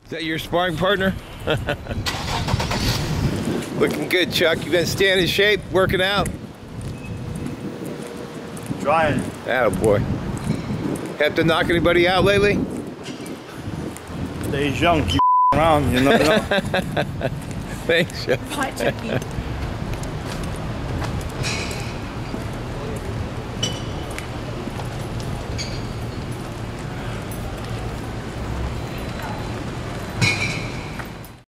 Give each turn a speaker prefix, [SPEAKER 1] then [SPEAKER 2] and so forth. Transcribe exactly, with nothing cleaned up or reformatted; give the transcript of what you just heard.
[SPEAKER 1] Is that your sparring partner? Looking good, Chuck. You been staying in shape, working out?
[SPEAKER 2] Trying.
[SPEAKER 1] Attaboy. Have to knock anybody out lately?
[SPEAKER 2] Stay young, keep around, you never know.
[SPEAKER 1] Thanks, Chuck.
[SPEAKER 3] Bye, Chucky.